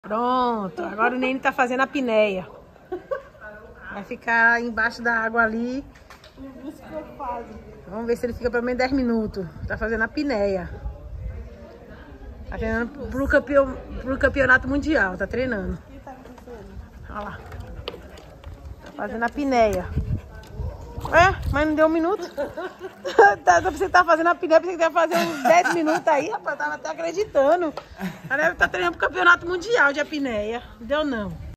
Pronto, agora o Nene tá fazendo a apneia. Vai ficar embaixo da água ali. Vamos ver se ele fica pelo menos 10 minutos. Tá fazendo a apneia. Tá treinando pro campeonato mundial, tá treinando. Olha lá. Tá fazendo a apneia. Mas não deu 1 minuto. Você tá fazendo a apneia, você quer fazer uns 10 minutos aí, rapaz. Tava até acreditando. Ela deve estar treinando pro campeonato mundial de apneia. Não deu não.